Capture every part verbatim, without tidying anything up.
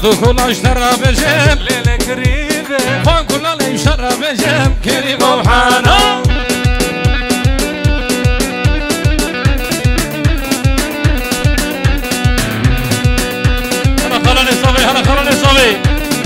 دردو كل اشترى بجم ليلة قريبة فان كل اللي اشترى بجم كريم وحانا هلا خلاني صبي هلا خلاني صبي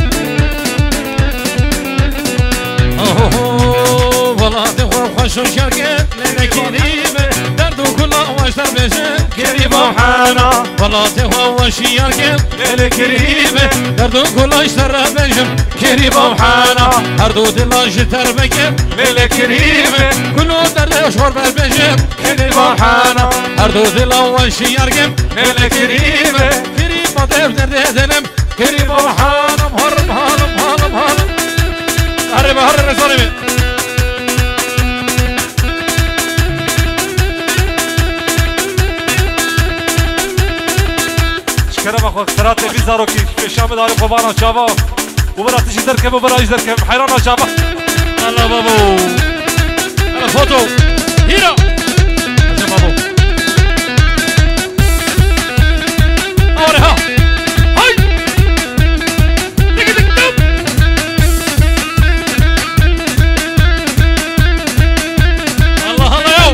اوه والله تخوف خوش وشرقت ليلة كريمة دردو كل اشترى بجم كريم وحانا والله تخوف وشرقت ليلة كريمة دردو كل اشترى بجم كريم وحانا هردو دل اشترى بجم ليلة كريمة كله درد اشهر بالبجم كريم وحانا هردو دل وشرقت ليلة كريمة كريم ضيف درد دلم كريم وحانا مهرب هرب هرب هرب هرب هرب صارمي شكرا اخو اخترات بيزارو كي شامل داري قبانا شابا وبرا تجي دركب وبرا يجي دركب حيرانا شابا الله بابو هلا فوتو هيرا يا بابو اوري ها هاي دق دق دق الله الله يو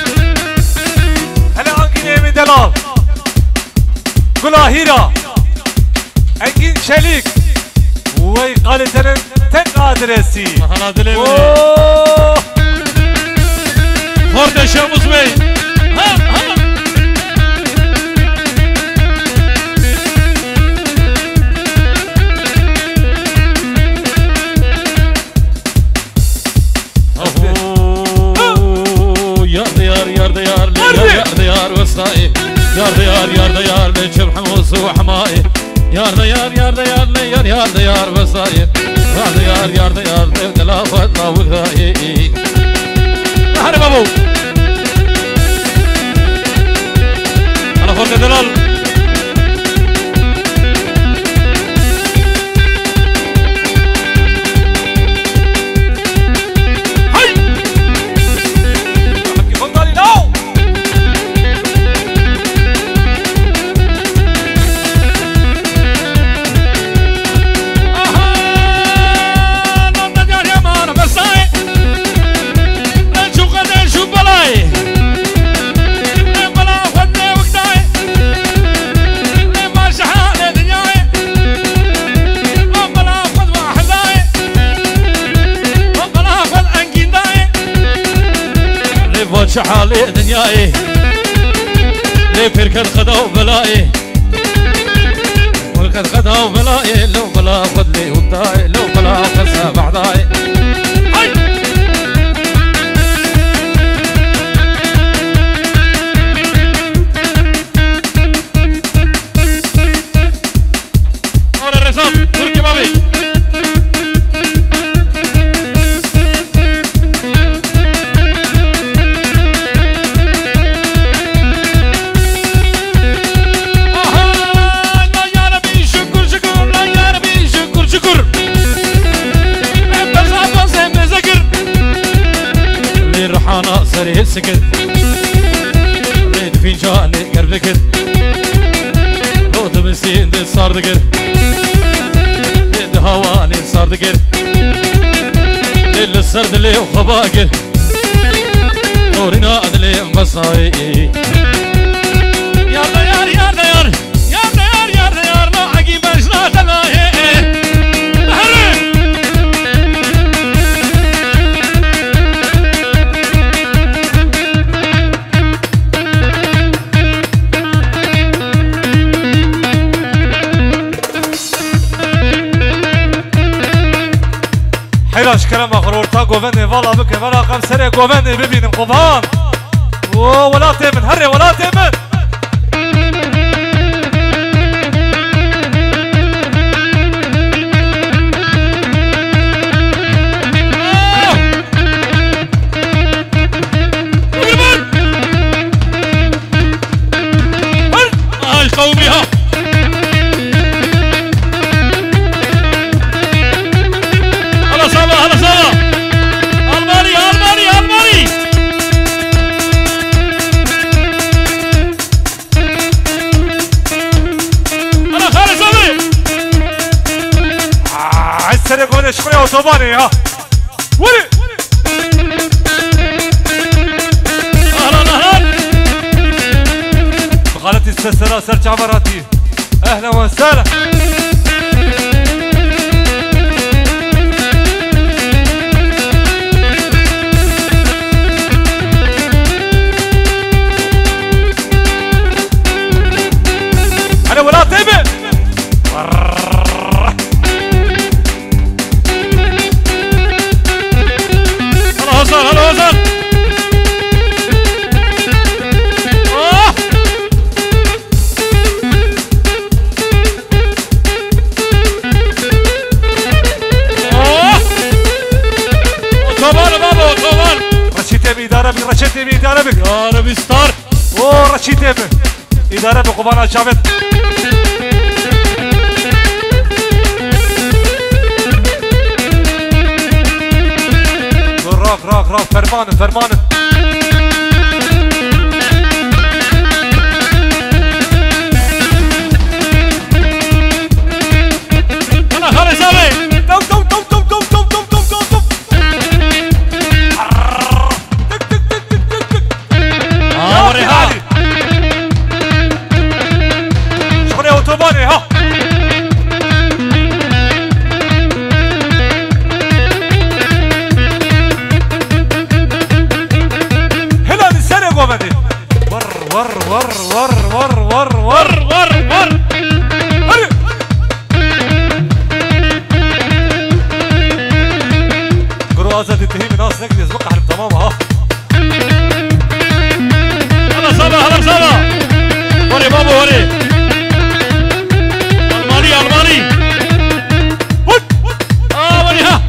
هلا عنكي من دلال قولها هيرا اكين شليك وي قالتن تك ادرسي هلا دليل خورد شاموس بي ها ها يا ديار يا ديار يا ديار وسطائي يا ديار يا ديار لجب حموس وحمائي يا ديار يا ديار يا يا ديار وسطائي يا ديار يا ديار دلا فضلا وغائي هرب ابو انا خورد دلال شحالي دنياي لي فركت خدو بلائي فركت خدو بلائي لو بلا خدلي وداي لو بلا قصة بعداي ورا الرسام تركي بابي ريحانة سريع سكت ريد فنجاني قربكت لو تمسين دي صار دقر ريد هواني صار دقر ليل السرد لي وخباقر نورنا أدلي مصاي يا ديار يا ديار يا ديار يا ديار ما عقيب أجنا تلاهي حيراش كلام اخر ورتا قوفني والله بك ولا قم سري قوفني ببين قبان ولا تمن هري ولا تمن ايش قوميها سري قومني شكرا وطوباني ها ولي اهلا اهلا غلطي السلسلة سرج عبراتي اهلا وسهلا انا ولا طيبه هلا وسهلا هلا وسهلا إدارة بك رشيتي بي إدارة بك يا ربي ستار أوه رشيتي بي إدارة بك قبانا شافت راك راك راك فرمان فرمان أنا خالص أبي دو دو دو دو دو دو دو دو دو دو آه وريها شغلي أوتوباني ها هلا نسرق وبدي ور ور ور ور ور ور ور ور ور هري قروا أزاد التهيم ناس نقدر يسبق حرب تمام ها هلا سبا هلا سبا وري بابا وري الماني الماني اه وريها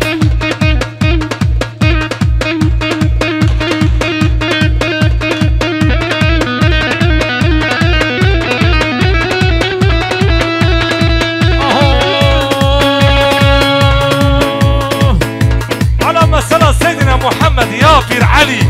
على مسألة سيدنا محمد يا بير علي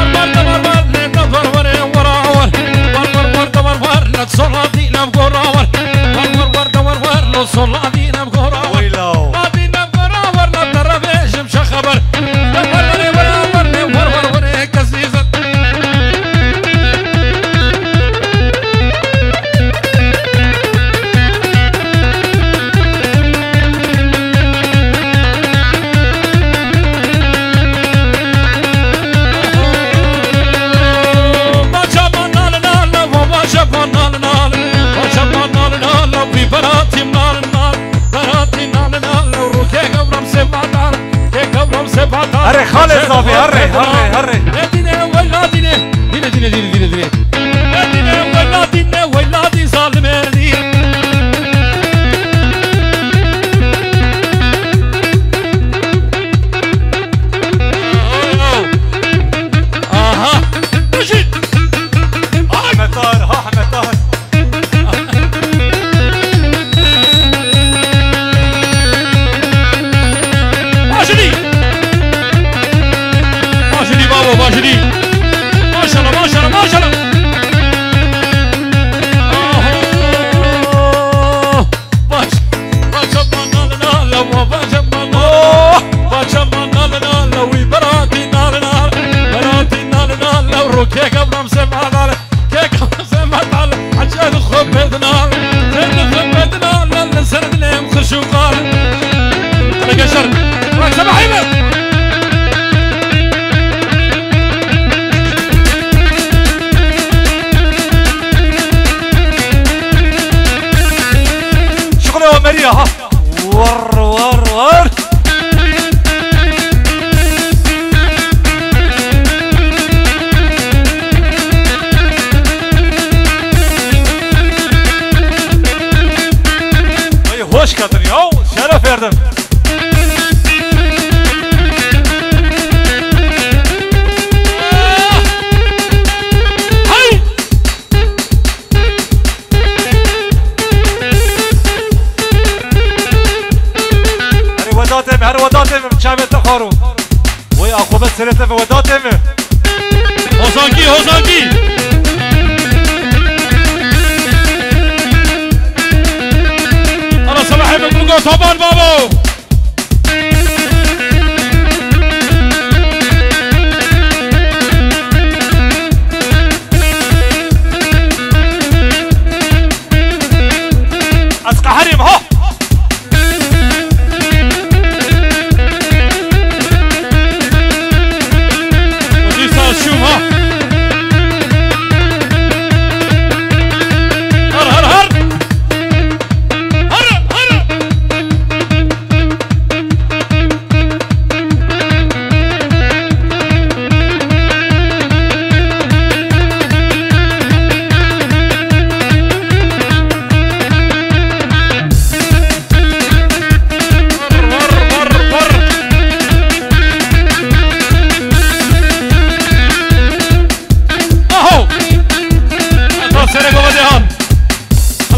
صلادينا بقراور ويلو صلادينا بقراور نضرب ايش مش خبر وروري وروري ورور وري كسيزة ما شبنا لنا لا ما شبنا لنا ما شبنا لنا لا في براتي هري خالد صافي هري هري هري دينا ولا دينا دينا دينا دينا دينا دينا دينا ولا دينا ولا دي ظالم دي اها مشي احمد طاهر ها احمد طاهر باشري ما شاء الله ما شاء الله ما شاء الله باش باشا لنا لو باشا باشا لنا لو براتي لنا براتي لنا لو روكيك ابرم سمعنا كيك سمعنا عشان خبتنا زين خبتنا لنسرد لهم خشوقان انا قشر راك سبع حيبه ومريا ها ور ور ور اي hoş geldin ya şeref verdim وداتم هر وداتم مشابه تخارو وي عقوبت سرته في وداتم هوزانكي هوزانكي انا صباحي بقول طبعا بابا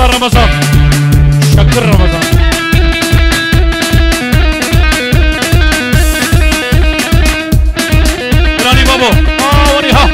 والله رمضان شكر رمضان راني بابو اه وريها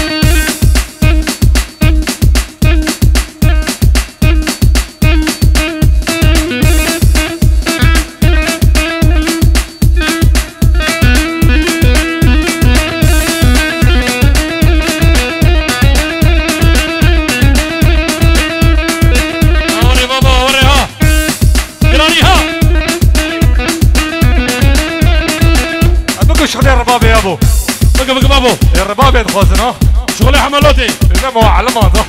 شغلي الربابي يا ابو بقى بقى بابو الربابي يتخوزن ها شغلي حملوتي اذا ما هو علم هذا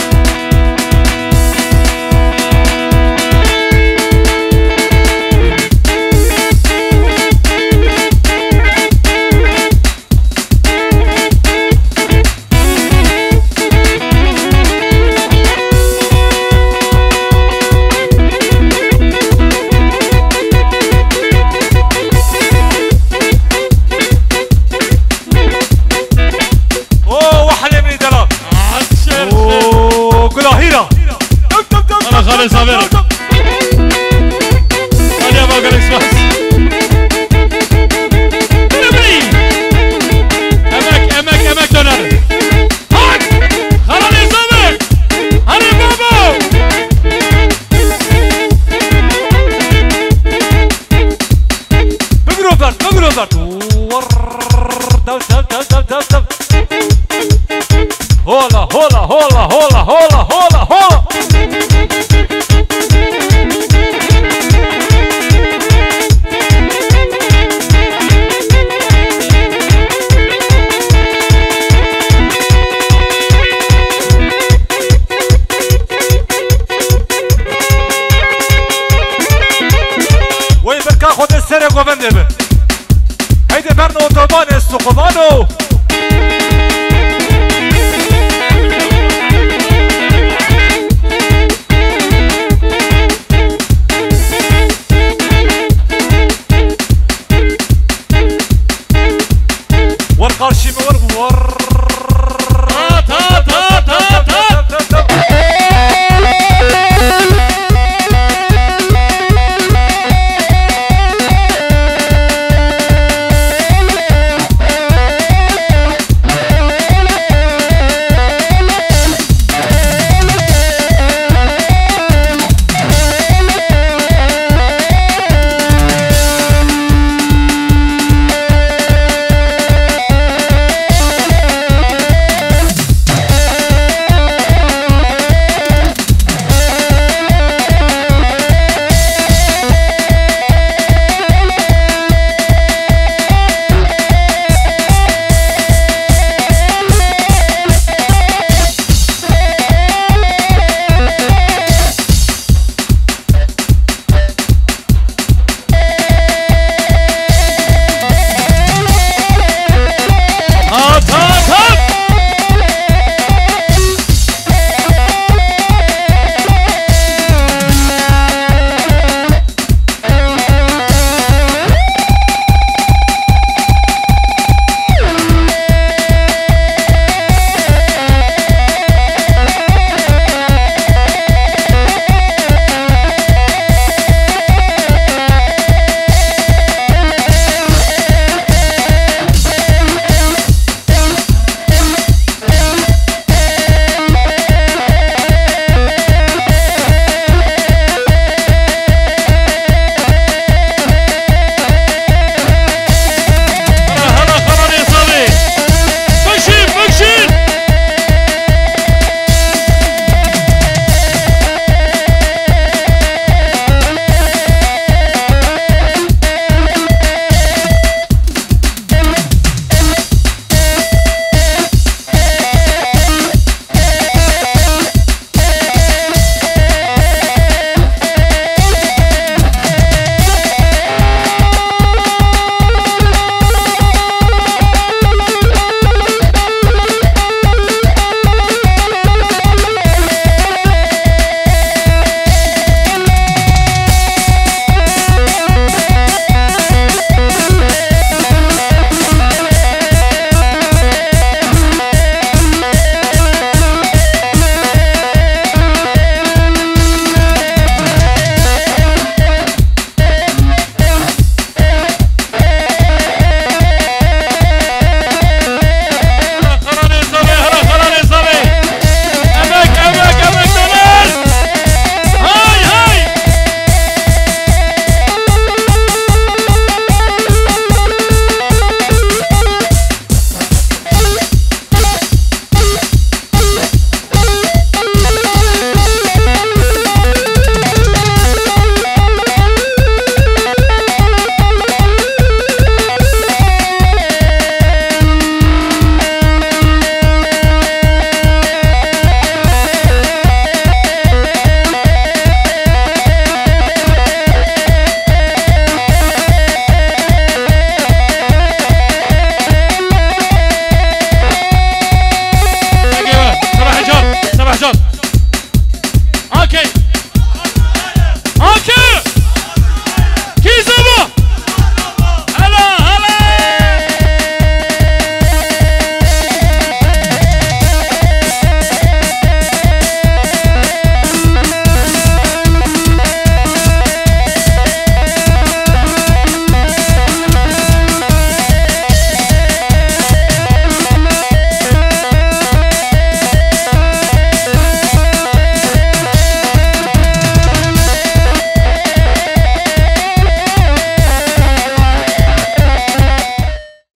صابر هذا يا باقر اكسباس امك امك امك دونر هاك خلاني صابر هاني بابا بقروبر بقروبر دو دو دو دو دو هولا هولا هولا هولا هولا هولا هولا وين بركا خد السرق وبندبه